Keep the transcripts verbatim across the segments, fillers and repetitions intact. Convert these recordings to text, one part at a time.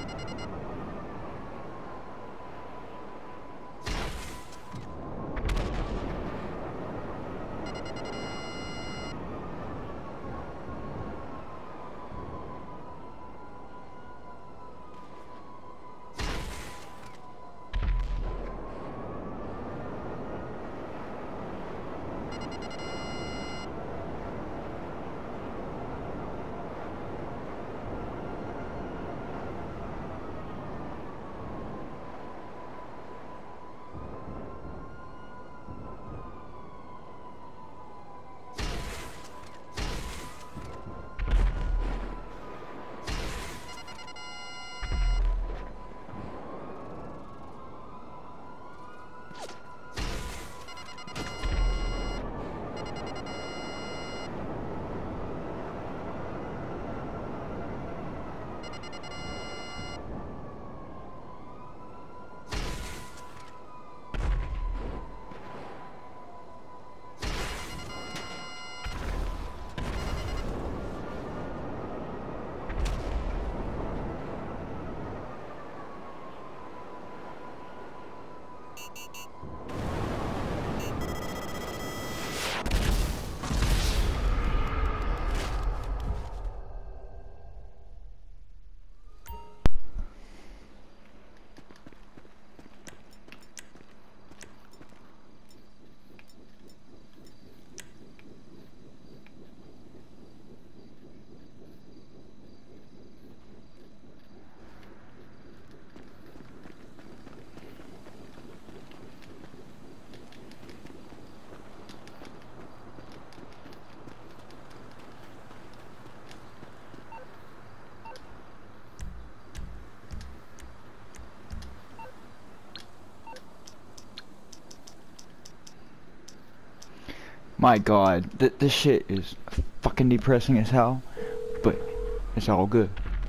My God, th this shit is fucking depressing as hell, but it's all good.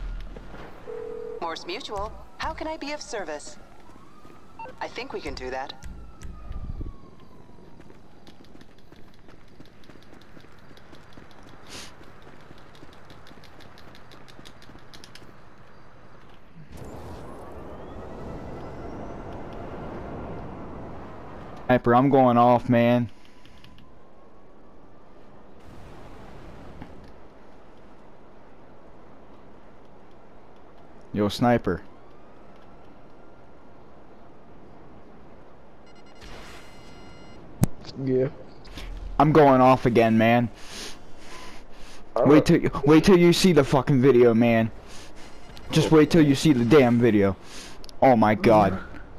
Morse Mutual, how can I be of service? I think we can do that. Sniper, I'm going off, man. Yo, Sniper. Yeah. I'm going off again, man. All wait right. till wait till you see the fucking video, man. Just wait till you see the damn video. Oh my God.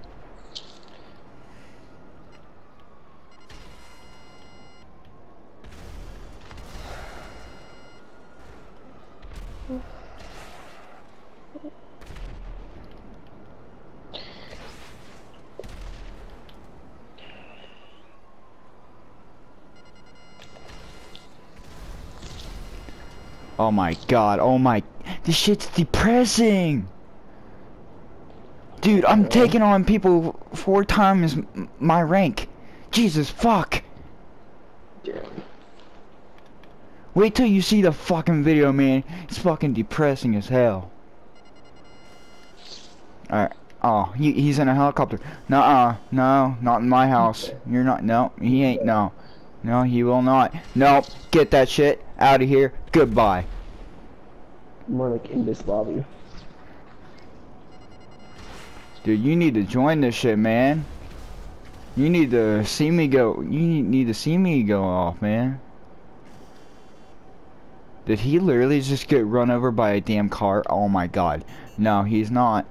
Oh my God, oh my, this shit's depressing. Dude, I'm taking on people four times m my rank. Jesus fuck. Yeah. Wait till you see the fucking video, man. It's fucking depressing as hell. Alright, oh, he, he's in a helicopter. Nuh-uh, no, not in my house. You're not, no, he ain't, no. No, he will not. Nope, get that shit out of here. Goodbye. More like in this lobby. Dude, you need to join this shit, man. You need to see me go. You need to see me go off, man. Did he literally just get run over by a damn car? Oh my God. No, he's not.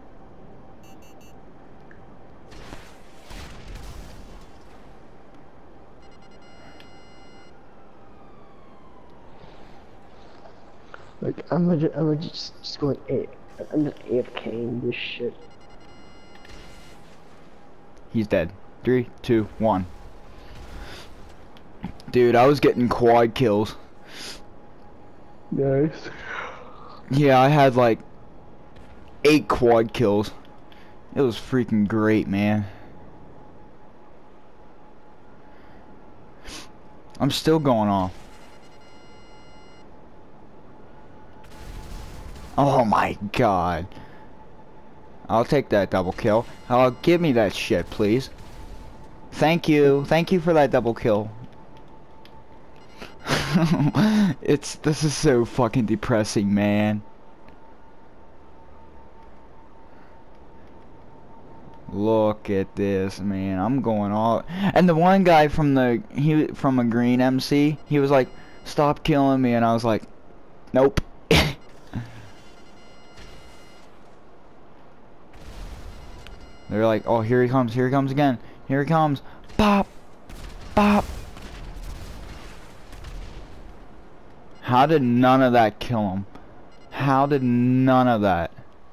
Like I'm legit, I'm legit just, just going A. I'm just AFKing this shit. He's dead. Three, two, one. Dude, I was getting quad kills. Nice. Yeah, I had like eight quad kills. It was freaking great, man. I'm still going off. Oh my God. I'll take that double kill. Oh, give me that shit, please. Thank you. Thank you for that double kill. It's this is so fucking depressing, man. Look at this, man. I'm going all. And the one guy from the he from a green M C, he was like, "Stop killing me," and I was like, "Nope." They're like, "Oh, here he comes! Here he comes again! Here he comes!" Pop, pop. How did none of that kill him? How did none of that?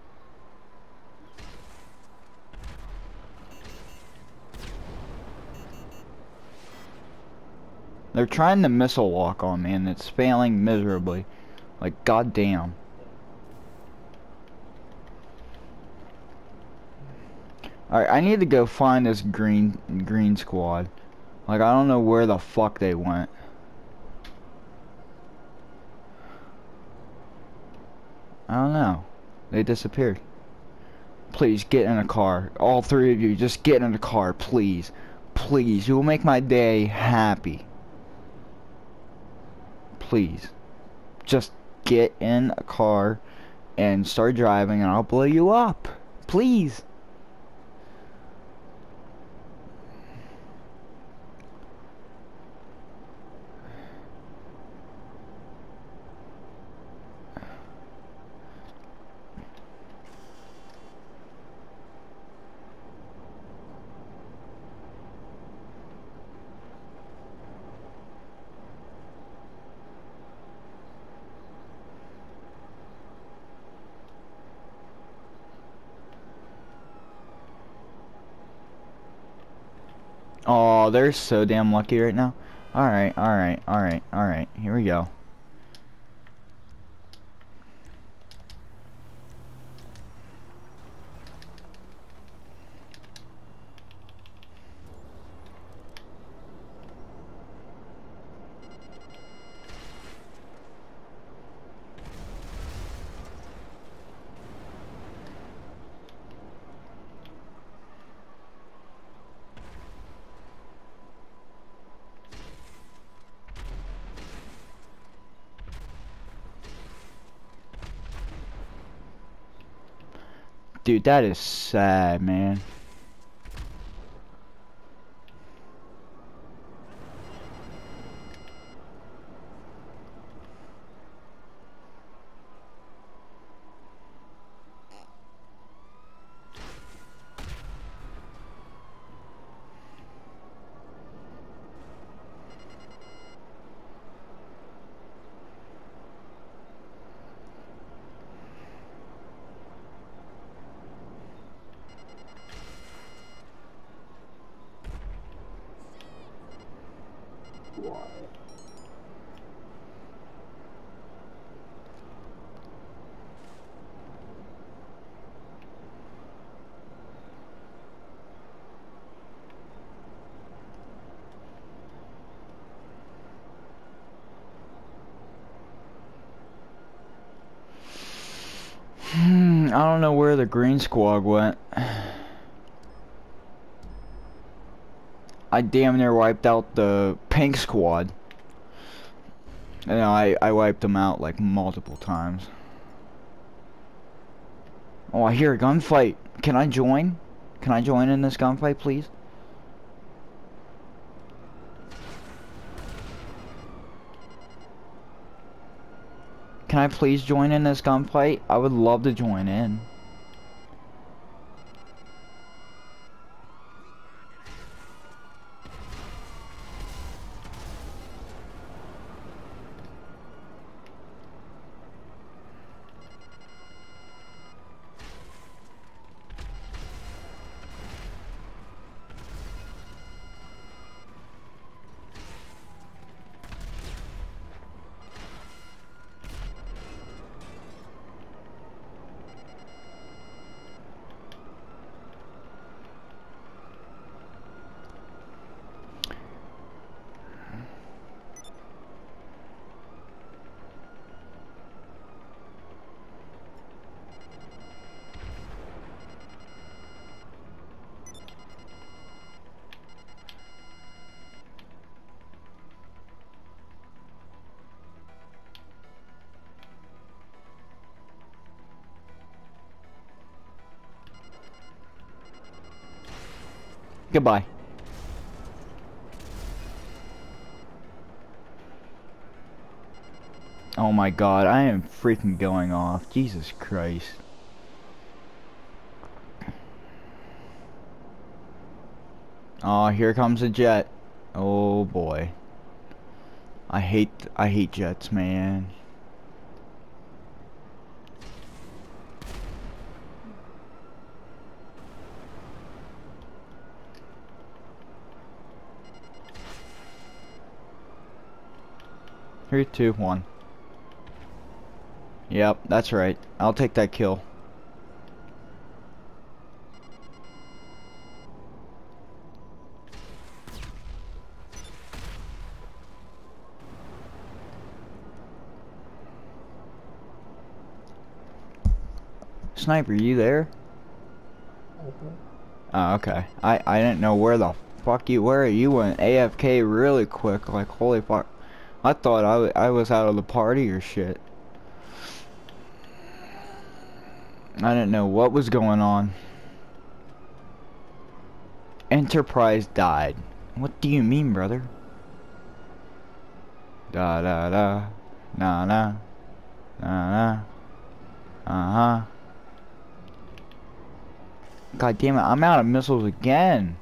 They're trying to missile lock on me and it's failing miserably. Like, goddamn. Alright, I need to go find this green green squad. Like, I don't know where the fuck they went. I don't know. They disappeared. Please get in a car. All three of you, just get in a car, please. Please, you will make my day happy. Please. Just get in a car and start driving and I'll blow you up. Please. Oh, they're so damn lucky right now. Alright, alright, alright, alright. Here we go. Dude, that is sad, man. Hmm, I don't know where the green squad went. I damn near wiped out the pink squad. You know, I, I wiped them out like multiple times. Oh, I hear a gunfight. Can I join? Can I join in this gunfight, please? Can I please join in this gunfight? I would love to join in. Goodbye. Oh my god, I am freaking going off. Jesus Christ. Oh, here comes a jet. Oh boy. I hate I hate jets, man. Three, two, one. Yep, that's right. I'll take that kill. Sniper, you there? Oh, okay. I, I didn't know where the fuck you were. You went A F K really quick. Like, holy fuck. I thought I, w I was out of the party or shit. I didn't know what was going on. Enterprise died. What do you mean, brother? Da da da. Na na. Na na. Uh-huh. God damn it, I'm out of missiles again.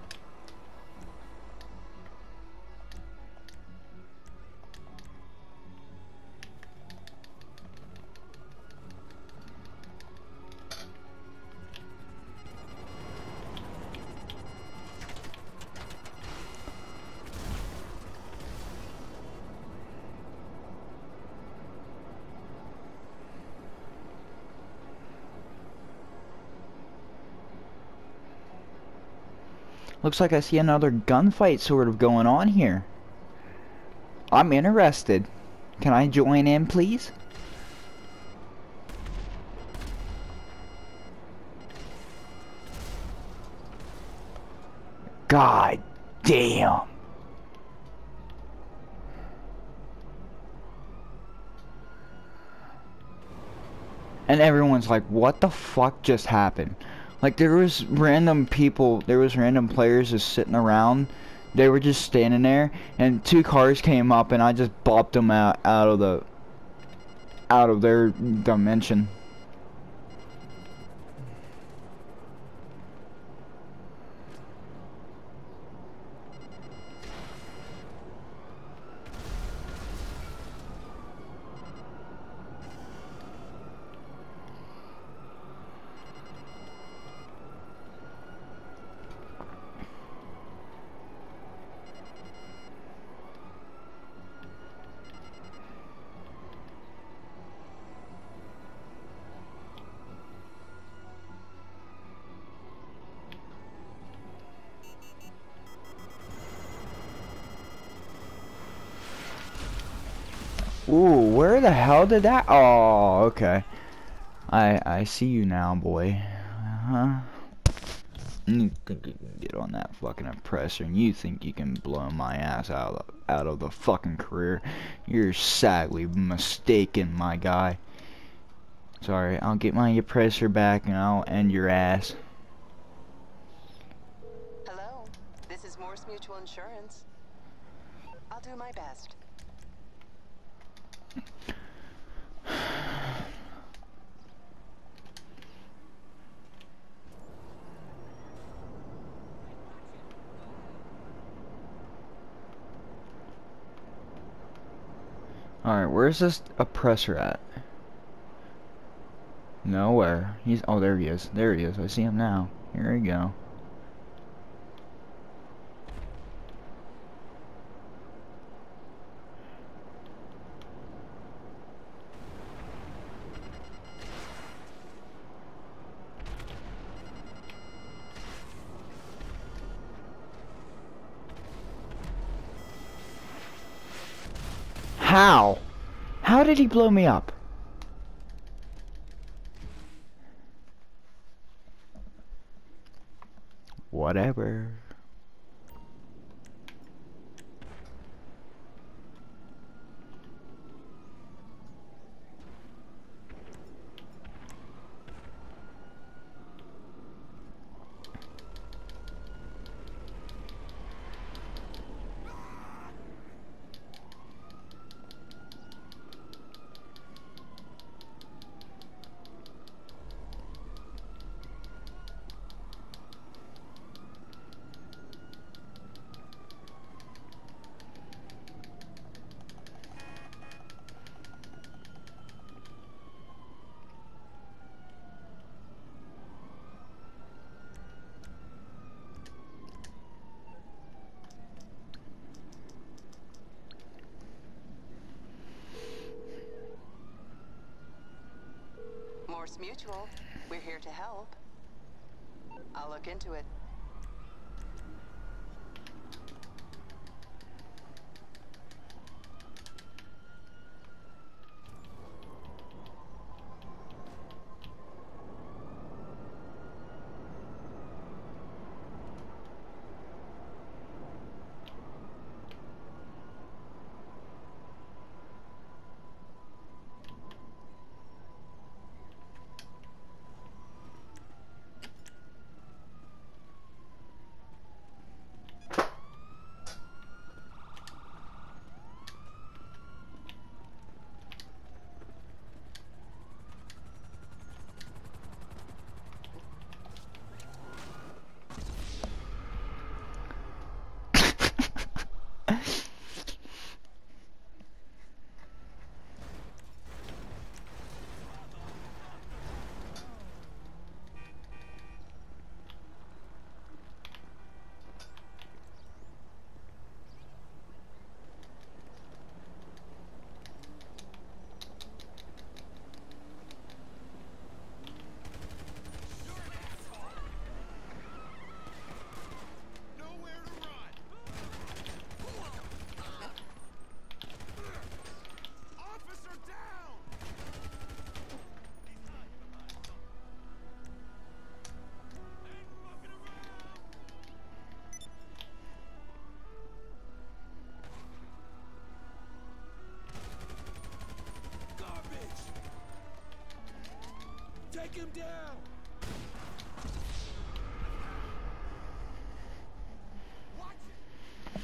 Looks like I see another gunfight sort of going on here. I'm interested. Can I join in, please? God damn. And everyone's like, what the fuck just happened? Like, there was random people, there was random players just sitting around. They were just standing there, and two cars came up, and I just bopped them out, out of the, out of their dimension. Ooh, where the hell did that? Oh, okay. I I see you now, boy. Uh-huh. You think you can get on that fucking oppressor, and you think you can blow my ass out of the, out of the fucking career? You're sadly mistaken, my guy. Sorry, I'll get my oppressor back, and I'll end your ass. Hello, this is Morse Mutual Insurance. I'll do my best. Alright, where's this oppressor at? Nowhere. He's oh there he is. There he is. I see him now. Here we go. How? How did he blow me up? Whatever. Morse Mutual. We're here to help. I'll look into it. Take him down! Watch it!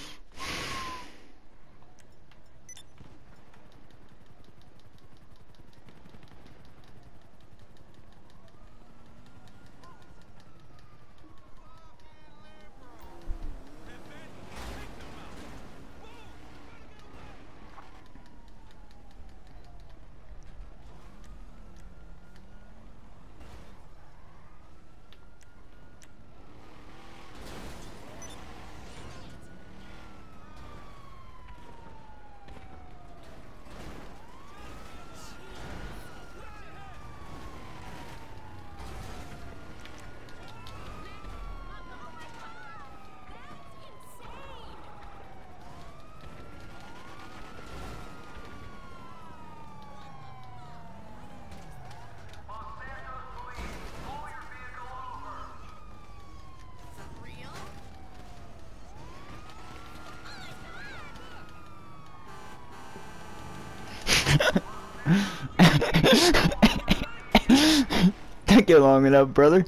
Took you long enough, brother.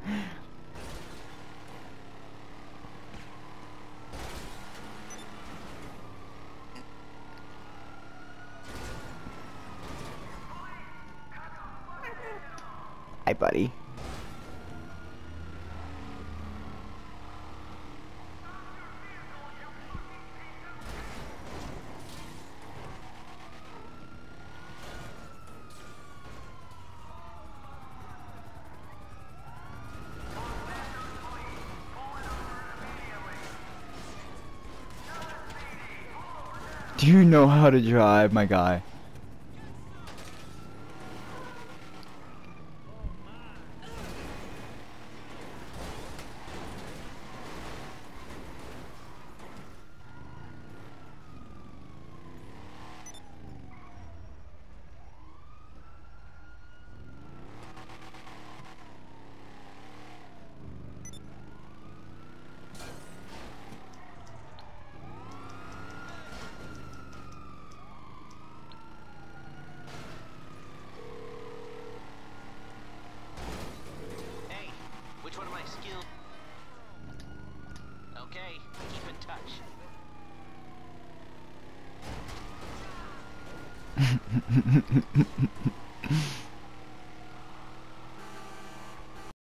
Hi, buddy. Do you know how to drive, my guy? Okay, keep in touch.